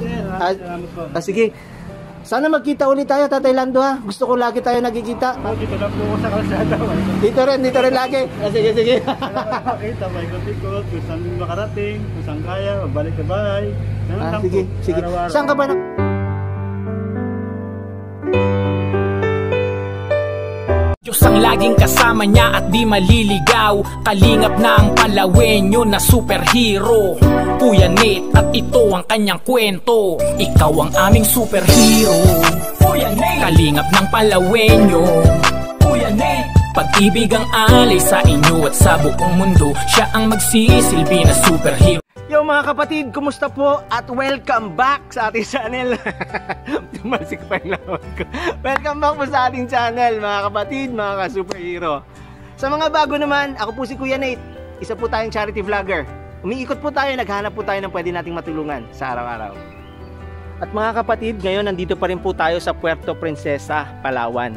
Salamat po. Sige. Sana magkita ulit tayo, Tatay Lando ha. Gusto ko lagi tayo nagkikita. Dito lang po sa kalsada. Dito rin lagi. Sige. Kita, may ikot-ikot, kung saan makarating, kung saan kaya, magbalik sa bahay. Sige. Saan ka ba na? Diyos ang laging kasama niya at di maliligaw. Kalingap na ang Palawenyo na superhero, Kuya Nate, at ito ang kanyang kwento. Ikaw ang aming superhero, Kuya Nate. Kalingap ng Palawenyo, Kuya Nate. Pag-ibig ang alay sa inyo at sa buong mundo. Siya ang magsisilbi na superhero. Yo mga kapatid, kumusta po? At welcome back sa ating channel. Tumalsik pa yung lawag ko. Welcome back po sa ating channel mga kapatid, mga ka-superhero. Sa mga bago naman, ako po si Kuya Nate. Isa po tayong charity vlogger. Umiikot po tayo, naghanap po tayo ng pwede nating matulungan sa araw-araw. At mga kapatid, ngayon nandito pa rin po tayo sa Puerto Princesa, Palawan.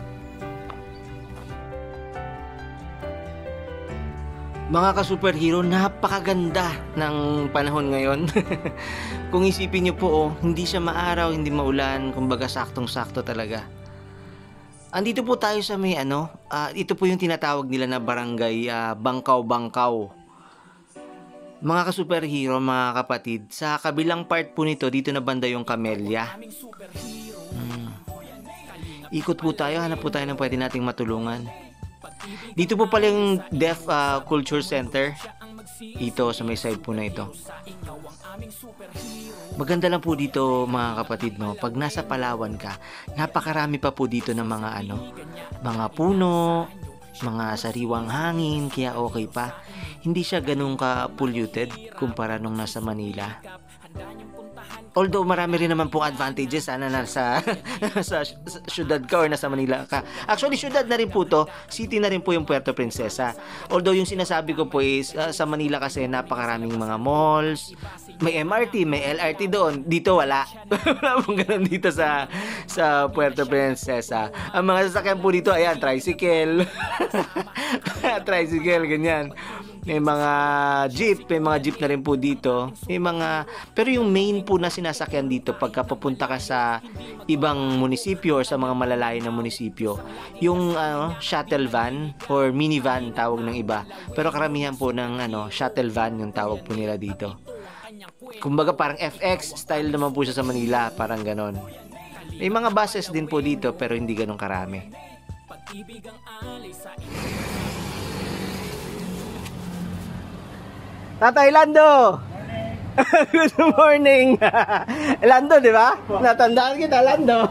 Mga ka-superhero, napakaganda ng panahon ngayon. Kung isipin nyo po, hindi siya maaraw, hindi maulan, kumbaga saktong-sakto talaga. Andito po tayo sa may ito po yung tinatawag nila na barangay Bangkaw-Bangkaw. Mga ka-superhero, mga kapatid, sa kabilang part po nito, dito na banda yung Camellia. Ikot po tayo, hanap po tayo ng pwede nating matulungan. Dito po pala yung Deaf Culture Center. Dito sa may side po na ito. Maganda lang po dito mga kapatid, no? Pag nasa Palawan ka, napakarami pa po dito ng mga mga puno, mga sariwang hangin, kaya okay pa. Hindi siya ganun ka-polluted kumpara nung nasa Manila. Although marami rin naman pong advantages na nasa sa syudad ka or nasa Manila ka. Actually, syudad na rin po to. City na rin po yung Puerto Princesa. Although yung sinasabi ko po is sa Manila kasi napakaraming mga malls. May MRT, may LRT doon. Dito wala. Wala pong ganun dito sa Puerto Princesa. Ang mga sasakyan po dito, ayan, tricycle. Tricycle, ganyan. May mga jeep na rin po dito. Pero yung main po na sinasakyan dito pagka papunta ka sa ibang munisipyo or sa mga malalayo na munisipyo, yung shuttle van or minivan tawag ng iba. Pero karamihan po ng shuttle van yung tawag po nila dito. Kumbaga parang FX style naman po siya sa Manila, parang ganon. May mga buses din po dito pero hindi ganon karami. Tatay Lando! Good morning! Lando, di ba? Natandaan kita, Lando.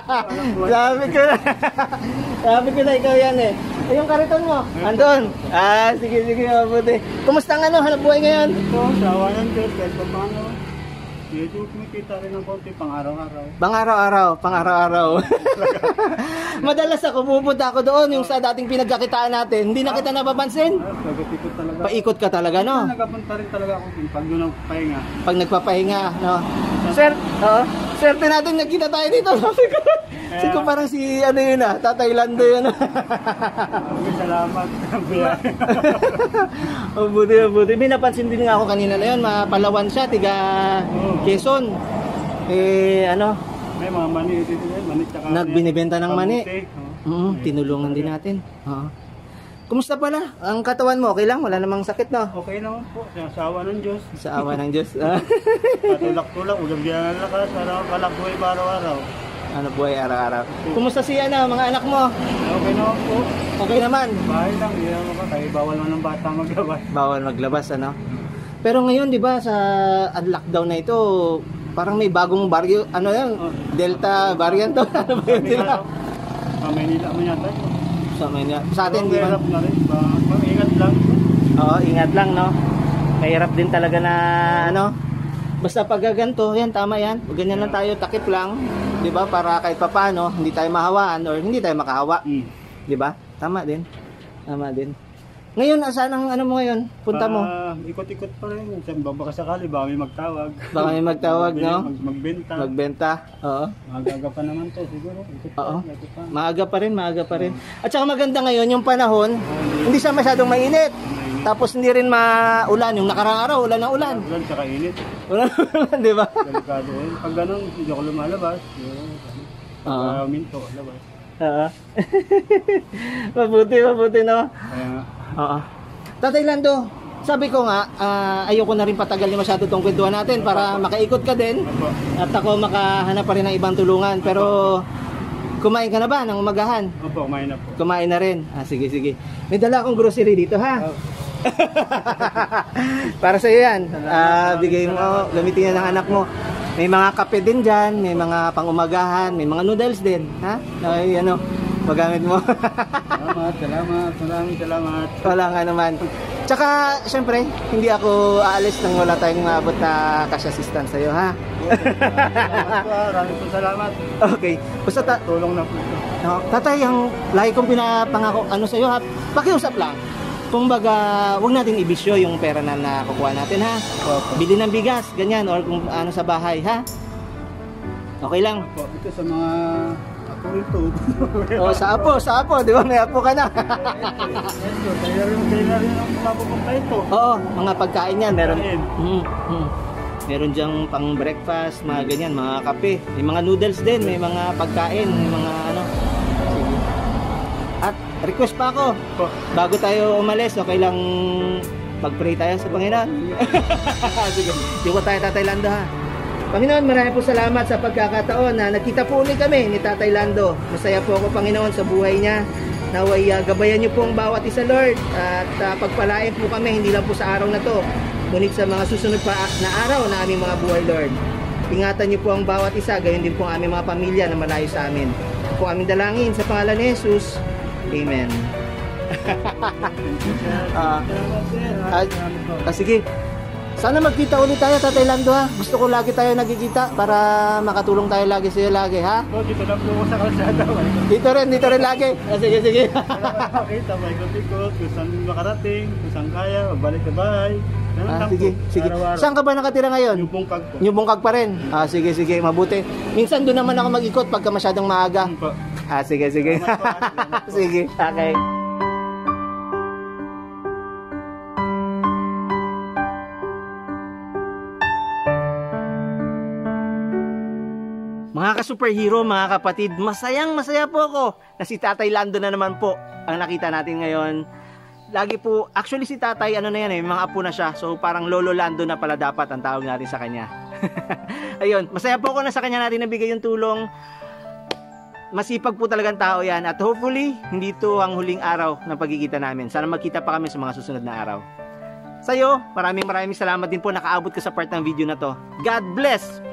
Sabi ko na ikaw yan eh. Yung kariton mo, andun. Sige, mabuti. Kumusta ang hanap buhay ngayon? Ito, sa awa ng Diyos, kahit pa paano. Medyo kumikita rin ng konti pang araw-araw. Pang araw-araw. Madalas ako pupunta ako doon yung sa dating pinagkakitaan natin. Hindi na kita napapansin. Nagapikot talaga. Paikot ka talaga, no? Nagapunta rin talaga ako pag doon ang pahinga. Pag nagpapahinga, no? Swerte natin nagkita tayo dito. Siguro parang si Tatay Lando yun. Salamat. Buti. May napansin din nga ako kanina na yun, Palawan siya, tiga Quezon. May mga mani dito, nagbinibenta ng mani. Tinulungan din natin. Kumusta pala? Ang katawan mo, okay lang? Wala namang sakit, no? Okay naman po. Sa awa ng Diyos. Sa awa ng Diyos. Patulak-tulak. Ulam diyan ang lakas. Kalakbuhay pa araw-araw. Buhay araw-araw. Kumusta siya mga anak mo? Okay naman po. Okay naman? Bahay lang. Hindi naman ba? Kaya bawal man ng bata maglabas. Bawal maglabas, Pero ngayon, di ba, sa lockdown na ito, parang may bagong baryo, Delta variant to. Ano ba yun sila? Maynila mo yata. Sa atin, di ba? Mahirap na rin. Ingat lang. Oo, ingat lang, no? Mahirap din talaga na, basta pag ganito, yan, tama yan. Ganyan lang tayo, takip lang. Di ba? Para kahit papaano, hindi tayo mahawaan or hindi tayo makahawa. Di ba? Tama din. Ngayon, saan ang mo ngayon? Punta mo? Ikot-ikot pa rin. Baka sakali, baka may magtawag. Baka may magtawag, no? Magbenta. Oo. Maaga pa naman to, siguro. Oo. Maaga pa rin. At saka maganda ngayon, yung panahon, hindi siya masyadong mainit. Tapos hindi rin maulan. Yung nakaraang araw, ulan na ulan. Ulan, tsaka init. Ulan na ulan, di ba? Delikado yun. Pag ganun, hindi ako lumalabas. Pag minto, labas. Mabuti no? Kaya nga. Oo. Tatay Lando, sabi ko nga, ayoko na rin patagal masyado tong kwentuhan natin para makaikot ka din Opo. at ako makahanap pa rin ng ibang tulungan. Pero kumain ka na ba ng umagahan? Opo, kumain na po. Kumain na rin. Sige. May dala akong grocery dito ha. Para sa iyo yan. Bigay mo, gamitin yan ng anak mo. May mga kape din dyan, may mga pangumagahan, may mga noodles din. Ha? Ay, ano, magamit mo. Salamat. Maraming salamat. Wala nga naman. Tsaka, syempre, hindi ako aalis nang wala tayong maabot na cash assistance sa'yo, ha? Maraming salamat. Okay. Basta Tulong na po. tatay, ang lagi kong pinapangako sa'yo, ha? Pakiusap lang. Kumbaga, huwag natin ibisyo yung pera na nakukuha natin, ha? Bili ng bigas, ganyan, or kung ano sa bahay, ha? Okay lang. Opo, ito sa mga ako rito. O, sa apo, di ba? May apo ka na. Kaya rin ang mapupunta ito. Oo, mga pagkain yan, meron. Pagkain. Meron diyang pang breakfast, mga ganyan, mga kape. May mga noodles din, may mga pagkain, may mga ano. Sige. At request pa ako, bago tayo umalis, okay lang mag-pray tayo sa Panginoon. Sige, di ko tayo Tatay Lando, ha. Panginoon, marami po salamat sa pagkakataon na nagkita po ulit kami ni Tatay Lando. Masaya po ako, Panginoon, sa buhay niya. Naway gabayan niyo po ang bawat isa, Lord, at pagpalain po kami hindi lang po sa araw na to, ngunit sa mga susunod pa na araw na aming mga buhay, Lord. Ingatan niyo po ang bawat isa, gayon din po ang aming mga pamilya na malayo sa amin. Po aming dalangin sa pangalan ni Jesus. Amen. Sige. Sana magkita ulit tayo, Tatay Lando, ha. Gusto ko lagi tayo nagkikita para makatulong tayo lagi sa'yo lagi, ha. Dito lang po ako sa kalsada. Dito rin lagi. Sige. Makita, maikot-ikot, kung saan makarating, kung saan kaya, magbalik sa bahay. Sige. Saan ka ba nakatira ngayon? Yung bungkag po. Yung bungkag pa rin. Sige, mabuti. Minsan doon naman ako mag-ikot pagka masyadong maaga. Sige. Sige, okay. Mga ka-superhero, mga kapatid, masaya po ako na si Tatay Lando na naman po ang nakita natin ngayon. Lagi po, actually si Tatay, ano na yan may mga apo na siya. So parang Lolo Lando na pala dapat ang tawag natin sa kanya. Ayun, masaya po ako na sa kanya natin nabigay yung tulong. Masipag po talagang tao yan. At hopefully, hindi ito ang huling araw na pagkikita namin. Sana magkita pa kami sa mga susunod na araw. Sa'yo, maraming salamat din po nakaabot ka sa part ng video na to. God bless!